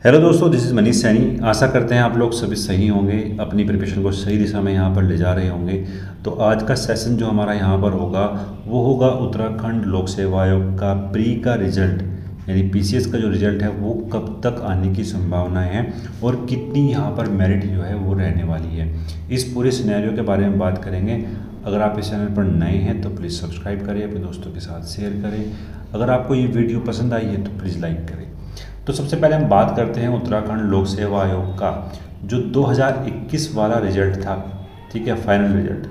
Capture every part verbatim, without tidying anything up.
Hello दोस्तों, this is Manish Saini. आशा करते हैं आप लोग सभी सही होंगे, अपनी प्रिपरेशन को सही दिशा में यहाँ पर ले जा रहे होंगे। तो आज का सेशन जो हमारा यहाँ पर होगा वो होगा उत्तराखंड लोक सेवा आयोग का प्री का रिजल्ट, यानी पीसीएस का जो रिजल्ट है वो कब तक आने की संभावनाएं हैं और कितनी यहाँ पर मेरिट जो है वो रहने वाली है। इस पूरे सिनेरियो के बारे में बात करेंगे। अगर आप इस चैनल पर नए हैं तो प्लीज़ सब्सक्राइब करें, अपने दोस्तों के साथ शेयर करें। अगर आपको ये वीडियो पसंद आई है तो प्लीज़ लाइक करें। तो सबसे पहले हम बात करते हैं उत्तराखंड लोक सेवा आयोग का जो दो हज़ार इक्कीस वाला रिजल्ट था, ठीक है, फाइनल रिजल्ट,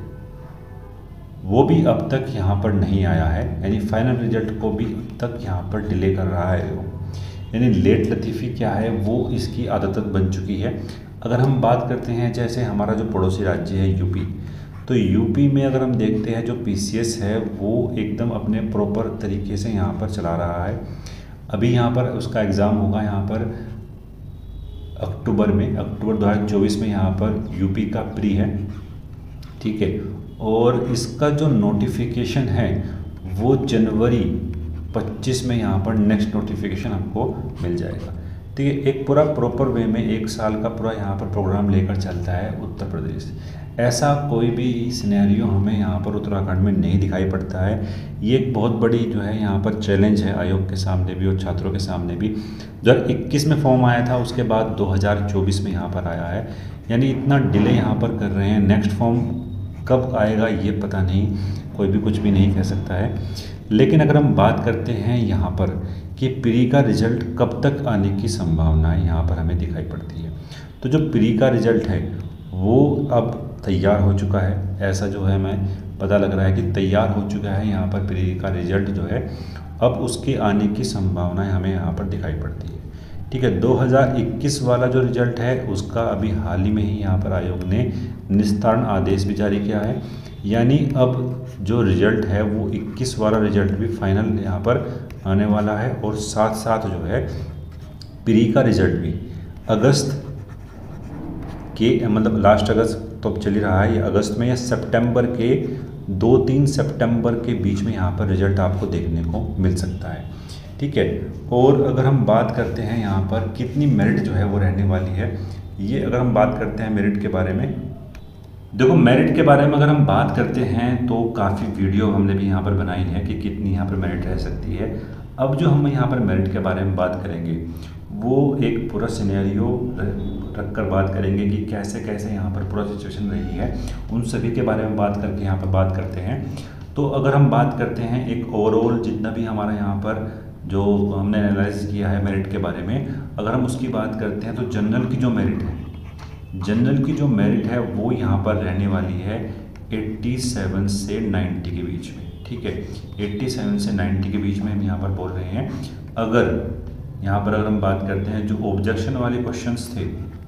वो भी अब तक यहाँ पर नहीं आया है। यानी फाइनल रिजल्ट को भी अब तक यहाँ पर डिले कर रहा है वो, यानी लेट लतीफ़ी क्या है वो इसकी आदत बन चुकी है। अगर हम बात करते हैं जैसे हमारा जो पड़ोसी राज्य है यूपी, तो यूपी में अगर हम देखते हैं जो पीसीएस है वो एकदम अपने प्रॉपर तरीके से यहाँ पर चला रहा है। अभी यहाँ पर उसका एग्ज़ाम होगा यहाँ पर अक्टूबर में, अक्टूबर दो हज़ार चौबीस में यहाँ पर यूपी का प्री है, ठीक है। और इसका जो नोटिफिकेशन है वो जनवरी पच्चीस में यहाँ पर नेक्स्ट नोटिफिकेशन आपको मिल जाएगा, ठीक है। एक पूरा प्रॉपर वे में एक साल का पूरा यहाँ पर प्रोग्राम लेकर चलता है उत्तर प्रदेश। ऐसा कोई भी सिनेरियो हमें यहाँ पर उत्तराखंड में नहीं दिखाई पड़ता है। ये एक बहुत बड़ी जो है यहाँ पर चैलेंज है आयोग के सामने भी और छात्रों के सामने भी। दो हज़ार इक्कीस में फॉर्म आया था, उसके बाद दो हज़ार चौबीस में यहाँ पर आया है, यानी इतना डिले यहाँ पर कर रहे हैं। नेक्स्ट फॉर्म कब आएगा ये पता नहीं, कोई भी कुछ भी नहीं कह सकता है। लेकिन अगर हम बात करते हैं यहाँ पर कि प्री का रिज़ल्ट कब तक आने की संभावनाएं यहाँ पर हमें दिखाई पड़ती है, तो जो प्री का रिज़ल्ट है वो अब तैयार हो चुका है। ऐसा जो है हमें पता लग रहा है कि तैयार हो चुका है यहाँ पर प्री का रिज़ल्ट जो है, अब उसके आने की संभावनाएं हमें यहाँ पर दिखाई पड़ती है, ठीक है। दो हज़ार इक्कीस वाला जो रिज़ल्ट है उसका अभी हाल ही में ही यहाँ पर आयोग ने निस्तारण आदेश भी जारी किया है, यानी अब जो रिज़ल्ट है वो इक्कीस वाला रिज़ल्ट भी फाइनल यहाँ पर आने वाला है। और साथ साथ जो है प्री का रिज़ल्ट भी अगस्त के, मतलब लास्ट अगस्त तो अब चल ही रहा है, ये अगस्त में या सितंबर के दो तीन सितंबर के बीच में यहाँ पर रिज़ल्ट आपको देखने को मिल सकता है, ठीक है। और अगर हम बात करते हैं यहाँ पर कितनी मेरिट जो है वो रहने वाली है, ये अगर हम बात करते हैं मेरिट के बारे में, देखो मेरिट के बारे में अगर हम बात करते हैं तो काफ़ी वीडियो हमने भी यहाँ पर बनाई है कि कितनी यहाँ पर मेरिट रह सकती है। अब जो हम यहाँ पर मेरिट के बारे में बात करेंगे वो एक पूरा सिनेरियो रख कर बात करेंगे कि कैसे कैसे यहाँ पर पूरा सिचुएशन रही है, उन सभी के बारे में बात करके यहाँ पर बात करते हैं। तो अगर हम बात करते हैं एक ओवरऑल जितना भी हमारा यहाँ पर जो हमने एनालाइज किया है मेरिट के बारे में, अगर हम उसकी बात करते हैं तो जनरल की जो मेरिट है, जनरल की जो मेरिट है वो यहाँ पर रहने वाली है सत्तासी से नब्बे के बीच में, ठीक है। सत्तासी से नब्बे के बीच में हम यहाँ पर बोल रहे हैं। अगर यहाँ पर अगर हम बात करते हैं जो ऑब्जेक्शन वाले क्वेश्चंस थे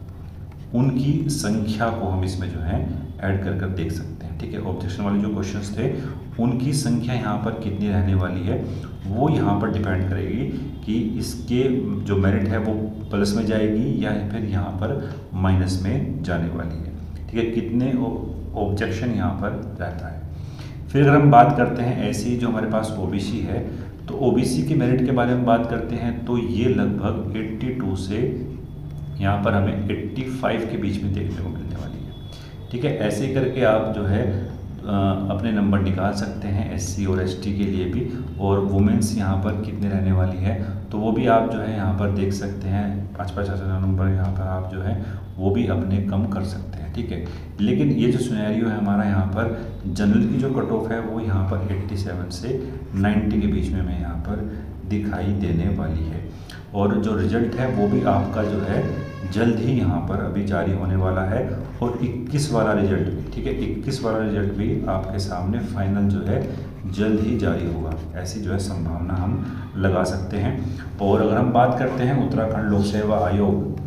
उनकी संख्या को हम इसमें जो है ऐड कर कर देख सकते हैं, ठीक है। ऑब्जेक्शन वाले जो क्वेश्चंस थे उनकी संख्या यहाँ पर कितनी रहने वाली है वो यहाँ पर डिपेंड करेगी कि इसके जो मेरिट है वो प्लस में जाएगी या फिर यहाँ पर माइनस में जाने वाली है, ठीक है। कितने ऑब्जेक्शन यहाँ पर रहता है। फिर अगर हम बात करते हैं ऐसी जो हमारे पास ओबीसी है, तो ओबीसी की मेरिट के बारे में बात करते हैं तो ये लगभग बयासी से यहाँ पर हमें पचासी के बीच में देखने को मिलने वाली है, ठीक है। ऐसे करके आप जो है अपने नंबर निकाल सकते हैं एससी और एसटी के लिए भी। और वुमेंस यहाँ पर कितने रहने वाली है तो वो भी आप जो है यहाँ पर देख सकते हैं, पाँच पाँच हज़ार नंबर यहाँ पर आप जो है वो भी अपने कम कर सकते हैं, ठीक है। लेकिन ये जो सिनेरियो है हमारा यहाँ पर जनरल की जो कट ऑफ है वो यहाँ पर सत्तासी से नब्बे के बीच में हमें यहाँ पर दिखाई देने वाली है। और जो रिज़ल्ट है वो भी आपका जो है जल्द ही यहाँ पर अभी जारी होने वाला है। और इक्कीस वाला रिज़ल्ट भी, ठीक है, इक्कीस वाला रिज़ल्ट भी आपके सामने फाइनल जो है जल्द ही जारी होगा, ऐसी जो है संभावना हम लगा सकते हैं। और अगर हम बात करते हैं उत्तराखंड लोक सेवा आयोग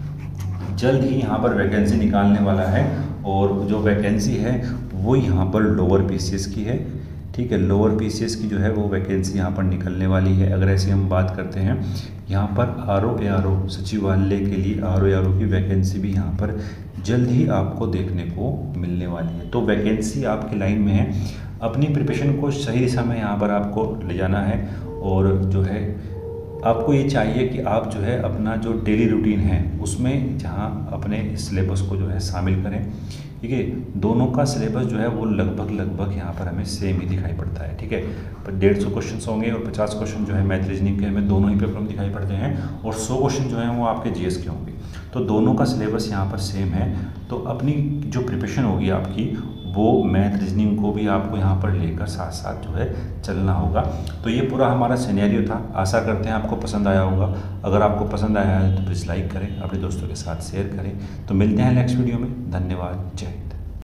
जल्द ही यहाँ पर वैकेंसी निकालने वाला है, और जो वैकेंसी है वो यहाँ पर लोअर पीसीएस की है, ठीक है। लोअर पीसीएस की जो है वो वैकेंसी यहाँ पर निकलने वाली है। अगर ऐसी हम बात करते हैं यहाँ पर आरओ एआरओ सचिवालय के लिए आरओ एआरओ की वैकेंसी भी यहाँ पर जल्द ही आपको देखने को मिलने वाली है। तो वैकेंसी आपकी लाइन में है, अपनी प्रिपरेशन को सही दिशा में यहाँ पर आपको ले जाना है। और जो है आपको ये चाहिए कि आप जो है अपना जो डेली रूटीन है उसमें जहाँ अपने सिलेबस को जो है शामिल करें। ठीक है, दोनों का सिलेबस जो है वो लगभग लगभग यहाँ पर हमें सेम ही दिखाई पड़ता है। ठीक है, पर डेढ़ सौ क्वेश्चन होंगे और पचास क्वेश्चन जो है मैथ रीजनिंग के हमें दोनों ही पेपर में दिखाई पड़ते हैं, और सौ क्वेश्चन जो है वो आपके जीएस के होंगे। तो दोनों का सिलेबस यहाँ पर सेम है। तो अपनी जो प्रिपरेशन होगी आपकी वो मैथ रीजनिंग को भी आपको यहाँ पर लेकर साथ साथ जो है चलना होगा। तो ये पूरा हमारा सिनेरियो था। आशा करते हैं आपको पसंद आया होगा। अगर आपको पसंद आया है तो प्लीज़ लाइक करें, अपने दोस्तों के साथ शेयर करें। तो मिलते हैं नेक्स्ट वीडियो में। धन्यवाद। जय